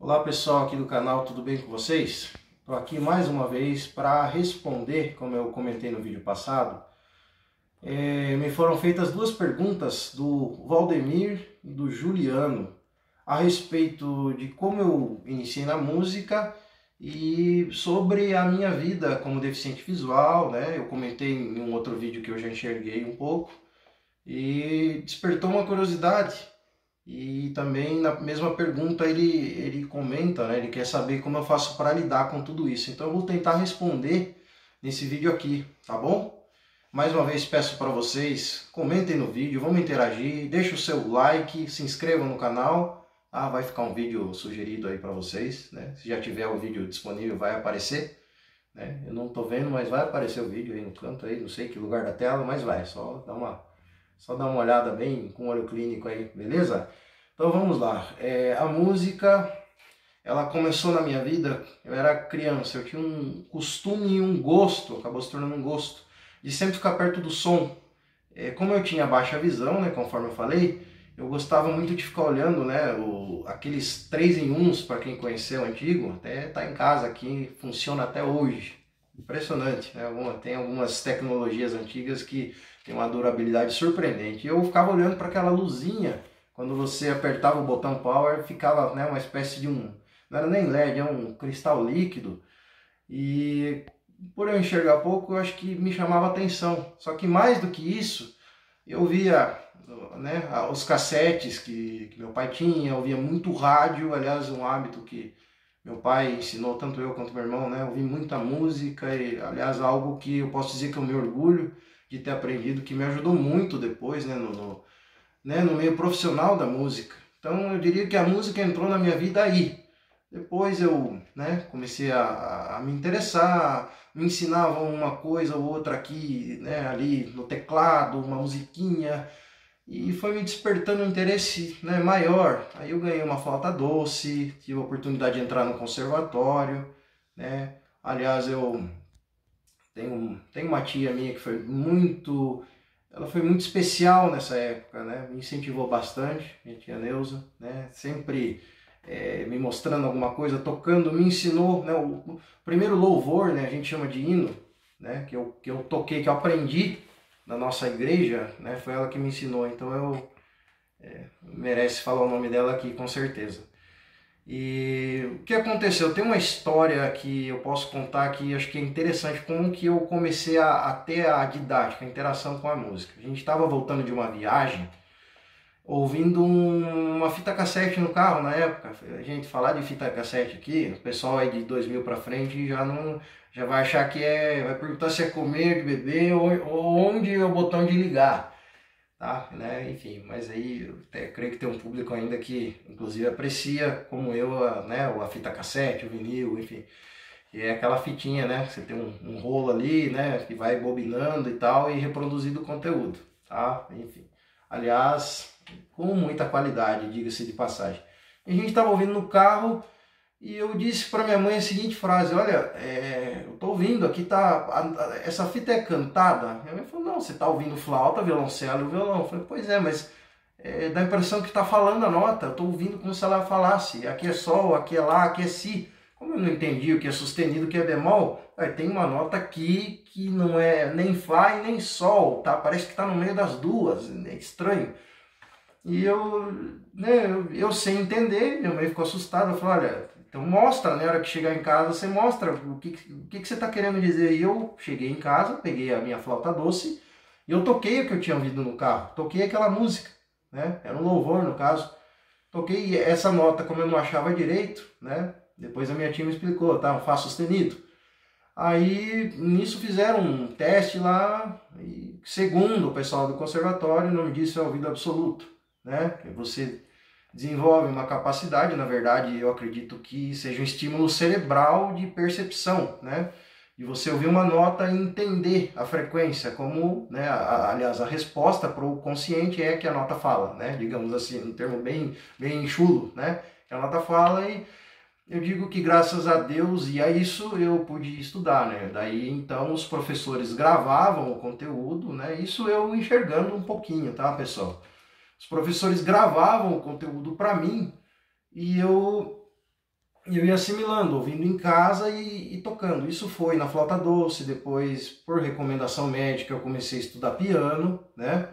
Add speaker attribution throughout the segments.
Speaker 1: Olá pessoal aqui do canal, tudo bem com vocês? Estou aqui mais uma vez para responder, como eu comentei no vídeo passado. Me foram feitas duas perguntas do Valdemir e do Juliano a respeito de como eu iniciei na música e sobre a minha vida como deficiente visual, né? Eu comentei em um outro vídeo que eu já enxerguei um pouco e despertou uma curiosidade. E também na mesma pergunta ele comenta, né? Ele quer saber como eu faço para lidar com tudo isso. Então eu vou tentar responder nesse vídeo aqui, tá bom? Mais uma vez peço para vocês, comentem no vídeo, vamos interagir, deixa o seu like, se inscrevam no canal. Vai ficar um vídeo sugerido aí para vocês, né? Se já tiver o vídeo disponível vai aparecer, né? Eu não estou vendo, mas vai aparecer o vídeo aí no canto aí, não sei que lugar da tela, mas vai, só dá uma olhada bem com olho clínico aí, beleza? Então vamos lá. A música, ela começou na minha vida, eu era criança, eu tinha um costume e um gosto, acabou se tornando um gosto, de sempre ficar perto do som. Como eu tinha baixa visão, né, conforme eu falei, eu gostava muito de ficar olhando, né, aqueles 3 em 1, para quem conheceu o antigo, até tá em casa aqui, funciona até hoje. Impressionante, né? Tem algumas tecnologias antigas que tem uma durabilidade surpreendente. Eu ficava olhando para aquela luzinha, quando você apertava o botão power, ficava, né, uma espécie de não era nem LED, é um cristal líquido. E por eu enxergar pouco, eu acho que me chamava atenção. Só que mais do que isso, eu via, né, os cassetes que meu pai tinha, eu via muito rádio, aliás, um hábito que meu pai ensinou, tanto eu quanto meu irmão, né? Ouvir muita música e, aliás, algo que eu posso dizer que eu me orgulho de ter aprendido, que me ajudou muito depois, né? No meio profissional da música. Então, eu diria que a música entrou na minha vida aí. Depois eu, né, comecei a me interessar, me ensinavam uma coisa ou outra aqui, né, ali no teclado, uma musiquinha, e foi me despertando um interesse, né, maior. Aí eu ganhei uma flauta doce, tive a oportunidade de entrar no conservatório, né? Aliás, eu tenho uma tia minha que ela foi muito especial nessa época, né? Me incentivou bastante, minha tia Neuza, né? Sempre me mostrando alguma coisa, tocando, me ensinou, né? O primeiro louvor, né? A gente chama de hino, né? Que eu toquei, que eu aprendi na nossa igreja, né? Foi ela que me ensinou, então merece falar o nome dela aqui com certeza. E o que aconteceu? Tem uma história que eu posso contar que acho que é interessante, como que eu comecei a ter a didática, a interação com a música. A gente estava voltando de uma viagem, ouvindo uma fita cassete no carro na época. A gente falar de fita cassete aqui, o pessoal aí de 2000 para frente já vai achar que vai perguntar se é comer, de beber ou onde é o botão de ligar. Tá, né? Enfim, mas aí eu até creio que tem um público ainda que inclusive aprecia, como eu, né, a fita cassete, o vinil, enfim. E é aquela fitinha, né? Você tem um rolo ali, né, que vai bobinando e tal e reproduzindo o conteúdo, tá? Enfim. Aliás, com muita qualidade, diga-se de passagem. E a gente estava ouvindo no carro e eu disse para minha mãe a seguinte frase: olha, eu tô ouvindo, aqui essa fita é cantada? Minha mãe falou: não, você tá ouvindo flauta, violoncelo e violão. Eu falei: pois é, mas dá a impressão que tá falando a nota, eu tô ouvindo como se ela falasse, aqui é sol, aqui é lá, aqui é si. Como eu não entendi o que é sustenido, o que é bemol, tem uma nota aqui que não é nem fá e nem sol, tá? Parece que tá no meio das duas, é estranho. E eu sem entender, minha mãe ficou assustada, falou: olha, então mostra, né? Na hora que chegar em casa, você mostra o que você está querendo dizer. E eu cheguei em casa, peguei a minha flauta doce e eu toquei o que eu tinha ouvido no carro. Toquei aquela música, né? Era um louvor, no caso. Toquei essa nota, como eu não achava direito, né? Depois a minha tia me explicou, tá? Um Fá sustenido. Aí, nisso fizeram um teste lá e, segundo o pessoal do conservatório, o nome disso é ouvido absoluto, né? Você desenvolve uma capacidade, na verdade, eu acredito que seja um estímulo cerebral de percepção, né? E você ouvir uma nota e entender a frequência, como, né, aliás, a resposta para o consciente é que a nota fala, né? Digamos assim, um termo bem chulo, né? Que a nota fala e eu digo que graças a Deus e a isso eu pude estudar, né? Daí então os professores gravavam o conteúdo, né? Isso eu enxergando um pouquinho, tá, pessoal? Os professores gravavam o conteúdo para mim e eu E eu ia assimilando, ouvindo em casa e tocando. Isso foi na flauta doce, depois, por recomendação médica, eu comecei a estudar piano, né?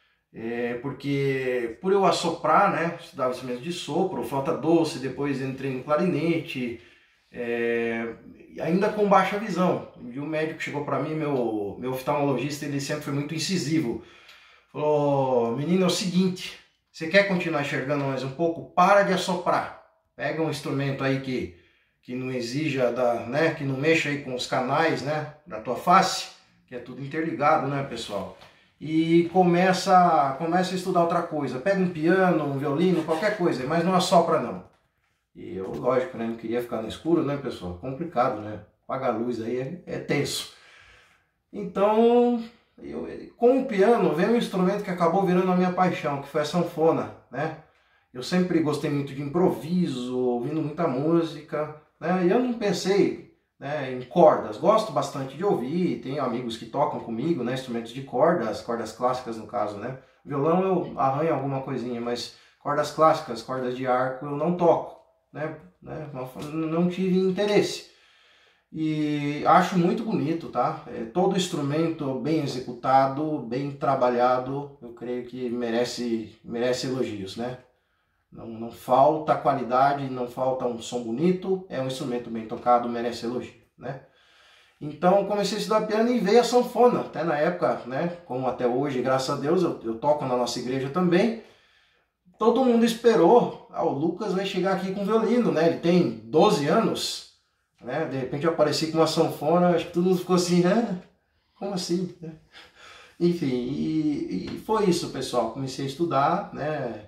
Speaker 1: Porque por eu assoprar, né? Estudava instrumento de sopro, flauta doce, depois entrei no clarinete, ainda com baixa visão. E o médico chegou para mim, meu oftalmologista, ele sempre foi muito incisivo. Falou, menino, é o seguinte, você quer continuar enxergando mais um pouco? Para de assoprar. Pega um instrumento aí que não exija, né, que não mexa aí com os canais, né, da tua face, que é tudo interligado, né, pessoal? E começa a estudar outra coisa. Pega um piano, um violino, qualquer coisa, mas não assopra não. E eu, lógico, né, não queria ficar no escuro, né, pessoal? Complicado, né? Apagar a luz aí é tenso. Então, com o piano, veio um instrumento que acabou virando a minha paixão, que foi a sanfona, né? Eu sempre gostei muito de improviso, ouvindo muita música, né? E eu não pensei, né, em cordas. Gosto bastante de ouvir, tenho amigos que tocam comigo, né, instrumentos de cordas clássicas no caso, né? Violão eu arranho alguma coisinha, mas cordas clássicas, cordas de arco eu não toco, né? Não tive interesse. E acho muito bonito, tá? Todo instrumento bem executado, bem trabalhado, eu creio que merece elogios, né? Não falta qualidade, não falta um som bonito, é um instrumento bem tocado, merece elogio, né? Então comecei a estudar piano e veio a sanfona, até na época, né? Como até hoje, graças a Deus, eu toco na nossa igreja também. Todo mundo esperou, o Lucas vai chegar aqui com violino, né? Ele tem 12 anos, né? De repente eu apareci com uma sanfona, acho que todo mundo ficou assim, né? Como assim? Enfim, e foi isso, pessoal. Comecei a estudar, né?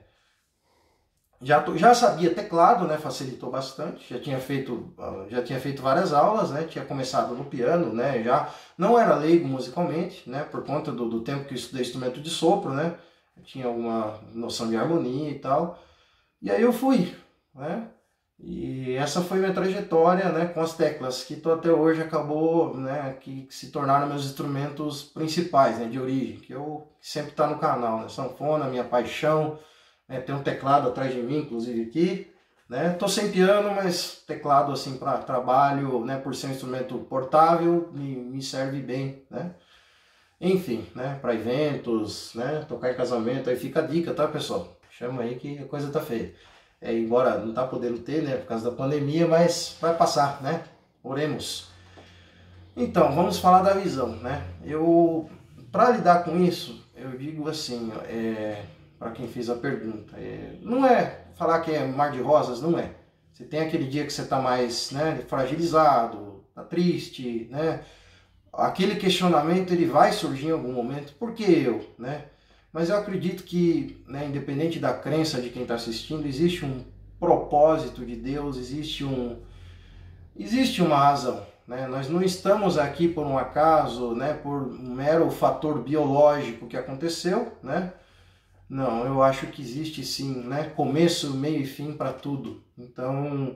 Speaker 1: Já sabia teclado, né? Facilitou bastante. Já tinha feito várias aulas, né? Tinha começado no piano, né? Já não era leigo musicalmente, né? Por conta do tempo que eu estudei instrumento de sopro, né? Eu tinha alguma noção de harmonia e tal. E aí eu fui, né? E essa foi minha trajetória, né, com as teclas, que até hoje acabou, né, que se tornaram meus instrumentos principais, né, de origem, que eu sempre tá no canal, né, sanfona, minha paixão, né, tem um teclado atrás de mim, inclusive aqui, né, tô sem piano, mas teclado assim para trabalho, né, por ser um instrumento portável, me serve bem, né, enfim, né, para eventos, né, tocar em casamento, aí fica a dica, tá, pessoal? Chama aí que a coisa tá feia. Embora não tá podendo ter, né, por causa da pandemia, mas vai passar, né? Oremos. Então, vamos falar da visão, né? Para lidar com isso, eu digo assim, para quem fez a pergunta, não é falar que é mar de rosas, não é. Você tem aquele dia que você tá mais, né, fragilizado, tá triste, né? Aquele questionamento ele vai surgir em algum momento. Por que eu, né? Mas eu acredito que, né, independente da crença de quem está assistindo, existe um propósito de Deus, existe uma razão. Né? Nós não estamos aqui por um acaso, né, por um mero fator biológico que aconteceu. Né? Não, eu acho que existe sim, né, começo, meio e fim para tudo. Então,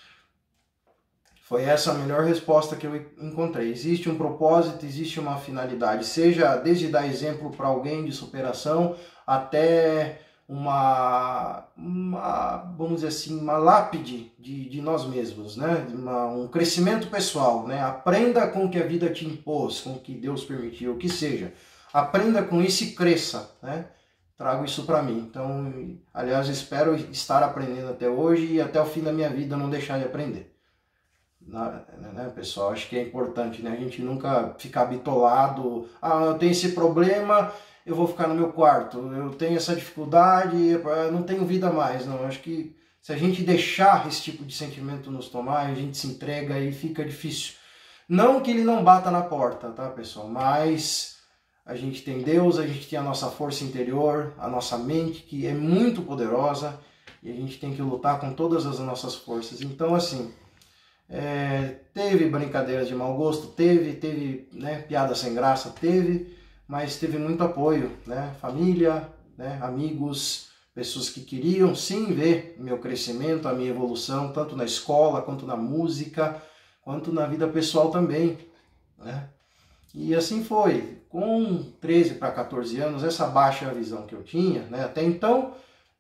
Speaker 1: foi essa a melhor resposta que eu encontrei. Existe um propósito, existe uma finalidade, seja desde dar exemplo para alguém de superação até vamos dizer assim, uma lápide de nós mesmos, né? Um crescimento pessoal, né? Aprenda com o que a vida te impôs, com o que Deus permitiu, o que seja. Aprenda com isso e cresça, né? Trago isso para mim. Então, aliás, espero estar aprendendo até hoje e até o fim da minha vida não deixar de aprender. Né, pessoal, acho que é importante, né? A gente nunca ficar bitolado, eu tenho esse problema, eu vou ficar no meu quarto, eu tenho essa dificuldade, eu não tenho vida mais. Não, acho que se a gente deixar esse tipo de sentimento nos tomar, a gente se entrega e fica difícil. Não que ele não bata na porta, tá, pessoal? Mas a gente tem Deus, a gente tem a nossa força interior, a nossa mente, que é muito poderosa, e a gente tem que lutar com todas as nossas forças. Então, assim, teve brincadeiras de mau gosto, teve né, piada sem graça, mas teve muito apoio, né? Família, né, amigos, pessoas que queriam sim ver meu crescimento, a minha evolução, tanto na escola, quanto na música, quanto na vida pessoal também, né? E assim foi, com 13 para 14 anos, essa baixa visão que eu tinha, né? Até então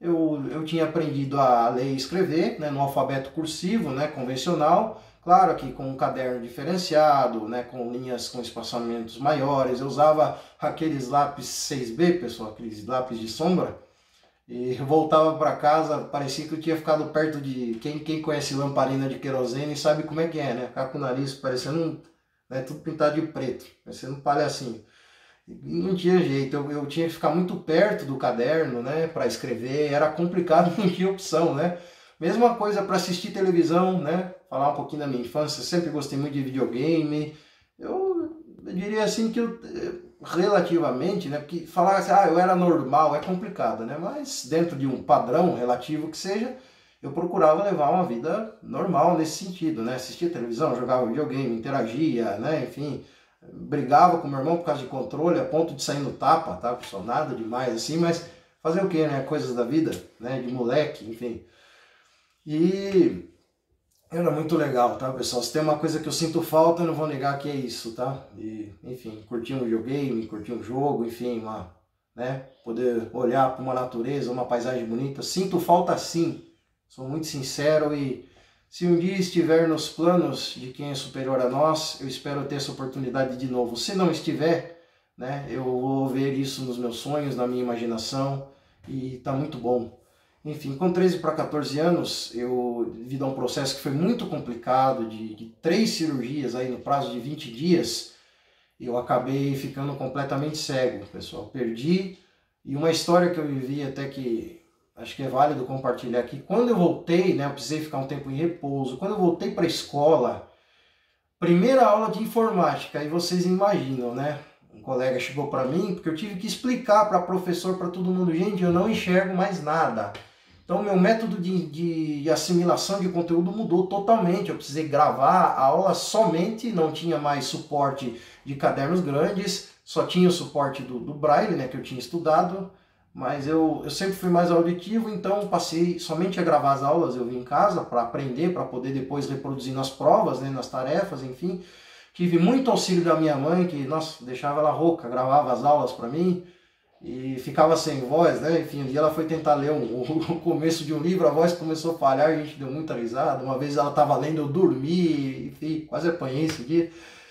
Speaker 1: eu tinha aprendido a ler e escrever, né, no alfabeto cursivo, né, convencional, claro que com um caderno diferenciado, né, com linhas com espaçamentos maiores. Eu usava aqueles lápis 6B, pessoal, aqueles lápis de sombra, e eu voltava para casa, parecia que eu tinha ficado perto de... Quem conhece lamparina de querosene sabe como é que é, né? Ficar com o nariz parecendo, né, tudo pintado de preto, parecendo um palhacinho. E não tinha jeito, eu tinha que ficar muito perto do caderno, né, para escrever, era complicado, não tinha opção, né? Mesma coisa para assistir televisão, né? Falar um pouquinho da minha infância, eu sempre gostei muito de videogame. Eu diria assim que eu relativamente, né? Porque falar assim, eu era normal é complicado, né? Mas dentro de um padrão relativo que seja, eu procurava levar uma vida normal nesse sentido, né? Assistia televisão, jogava videogame, interagia, né? Enfim, brigava com meu irmão por causa de controle, a ponto de sair no tapa, tá, pessoal? Nada demais assim, mas fazer o que, né? Coisas da vida, né? De moleque, enfim. E era muito legal, tá, pessoal? Se tem uma coisa que eu sinto falta, eu não vou negar que é isso, tá? E, enfim, curtir um videogame, curtir um jogo, enfim, né? Poder olhar para uma natureza, uma paisagem bonita. Sinto falta sim, sou muito sincero, e se um dia estiver nos planos de quem é superior a nós, eu espero ter essa oportunidade de novo. Se não estiver, né, eu vou ver isso nos meus sonhos, na minha imaginação, e tá muito bom. Enfim, com 13 para 14 anos, eu devido a um processo que foi muito complicado, de 3 cirurgias aí no prazo de 20 dias, eu acabei ficando completamente cego, pessoal. Perdi, e uma história que eu vivi até que acho que é válido compartilhar aqui. Quando eu voltei, né, eu precisei ficar um tempo em repouso. Quando eu voltei para a escola, primeira aula de informática, aí vocês imaginam, né? Um colega chegou para mim, porque eu tive que explicar para professor, para todo mundo, gente, eu não enxergo mais nada. Então, meu método de assimilação de conteúdo mudou totalmente. Eu precisei gravar a aula somente, não tinha mais suporte de cadernos grandes, só tinha o suporte do Braille, né, que eu tinha estudado, mas eu sempre fui mais auditivo, então passei somente a gravar as aulas, eu vim em casa para aprender, para poder depois reproduzir nas provas, né, nas tarefas, enfim. Tive muito auxílio da minha mãe, que, nossa, deixava ela rouca, gravava as aulas para mim, e ficava sem voz, né? Enfim, um dia ela foi tentar ler o começo de um livro, a voz começou a falhar, a gente deu muita risada. Uma vez ela estava lendo, eu dormi, enfim, quase apanhei esse dia.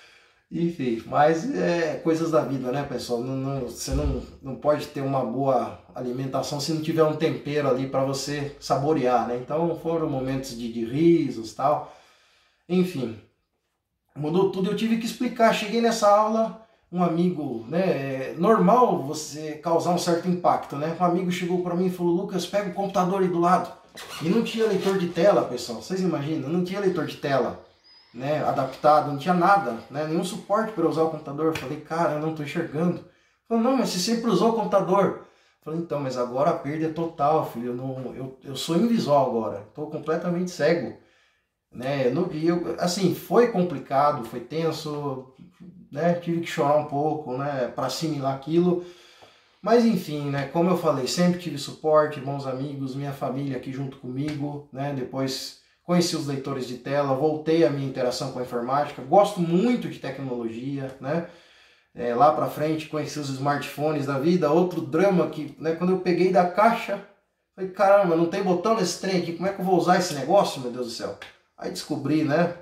Speaker 1: Enfim, mas é coisas da vida, né, pessoal? Você não pode ter uma boa alimentação se não tiver um tempero ali para você saborear, né? Então foram momentos de risos e tal. Enfim, mudou tudo, eu tive que explicar. Cheguei nessa aula, um amigo, né, é normal você causar um certo impacto, né? Um amigo chegou para mim e falou, Lucas, pega o computador aí do lado. E não tinha leitor de tela, pessoal, vocês imaginam? Não tinha leitor de tela, né, adaptado, não tinha nada, né, nenhum suporte para usar o computador. Eu falei, cara, eu não estou enxergando. Ele falou, não, mas você sempre usou o computador. Eu falei, então, mas agora a perda é total, filho, eu sou invisual agora, estou completamente cego. Né, assim, foi complicado, foi tenso, né, tive que chorar um pouco, né, para assimilar aquilo, mas enfim, né, como eu falei, sempre tive suporte, bons amigos, minha família aqui junto comigo, né, depois conheci os leitores de tela, voltei a minha interação com a informática, gosto muito de tecnologia, né, lá para frente conheci os smartphones da vida, outro drama que, né, quando eu peguei da caixa, falei, caramba, não tem botão nesse trem aqui, como é que eu vou usar esse negócio, meu Deus do céu? Aí descobri, né,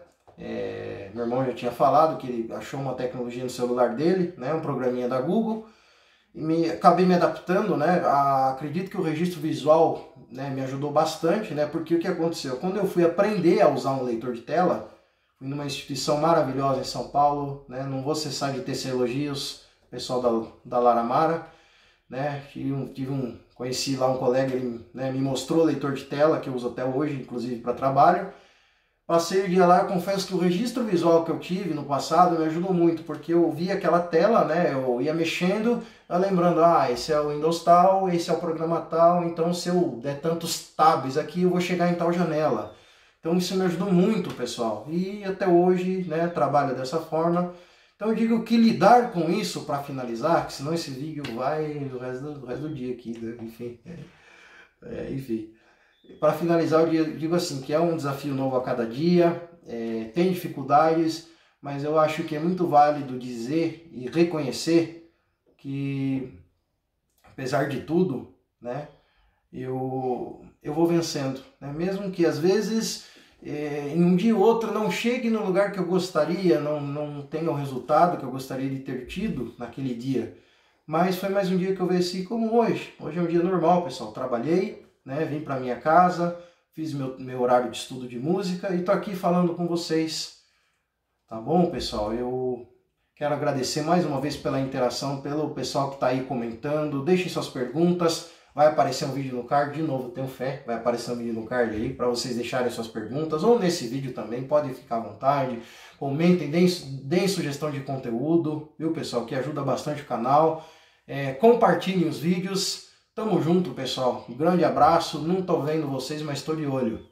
Speaker 1: meu irmão já tinha falado que ele achou uma tecnologia no celular dele, né, um programinha da Google, e acabei me adaptando, né, acredito que o registro visual, né, me ajudou bastante, né, porque o que aconteceu? Quando eu fui aprender a usar um leitor de tela, fui numa instituição maravilhosa em São Paulo, né, não vou cessar de tecer elogios, pessoal da Laramara, né, conheci lá um colega, ele, né, me mostrou o leitor de tela, que eu uso até hoje, inclusive para trabalho. Passei o dia lá, confesso que o registro visual que eu tive no passado me ajudou muito, porque eu via aquela tela, né, eu ia mexendo, lembrando, esse é o Windows tal, esse é o programa tal, então se eu der tantos tabs aqui, eu vou chegar em tal janela. Então isso me ajudou muito, pessoal, e até hoje, né, trabalho dessa forma. Então eu digo que lidar com isso, para finalizar, que senão esse vídeo vai o resto do dia aqui, né? Enfim, enfim. Para finalizar, eu digo assim, que é um desafio novo a cada dia, tem dificuldades, mas eu acho que é muito válido dizer e reconhecer que, apesar de tudo, né, eu vou vencendo, né? Mesmo que às vezes em um dia ou outro não chegue no lugar que eu gostaria, não tenha o resultado que eu gostaria de ter tido naquele dia. Mas foi mais um dia que eu venci como hoje. Hoje é um dia normal, pessoal. Trabalhei, né? Vim para minha casa, fiz meu horário de estudo de música e tô aqui falando com vocês. Tá bom, pessoal? Eu quero agradecer mais uma vez pela interação, pelo pessoal que está aí comentando. Deixem suas perguntas. Vai aparecer um vídeo no card, de novo, tenho fé, vai aparecer um vídeo no card aí para vocês deixarem suas perguntas, ou nesse vídeo também, podem ficar à vontade, comentem, deem sugestão de conteúdo, viu, pessoal, que ajuda bastante o canal, compartilhem os vídeos, tamo junto, pessoal, um grande abraço, não tô vendo vocês, mas estou de olho.